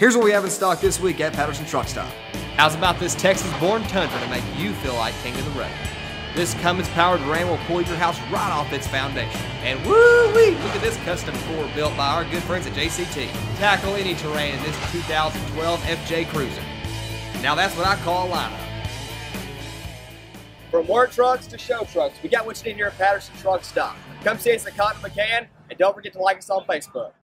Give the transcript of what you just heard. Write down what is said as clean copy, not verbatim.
Here's what we have in stock this week at Patterson Truck Stop. How's about this Texas-born Tundra to make you feel like king of the road? This Cummins-powered Ram will pull your house right off its foundation. And woo-wee, look at this custom core built by our good friends at JCT. Tackle any terrain in this 2012 FJ Cruiser. Now that's what I call a lineup. From work trucks to show trucks, we got what you need here at Patterson Truck Stop. Come see us at Cotton McCann, and don't forget to like us on Facebook.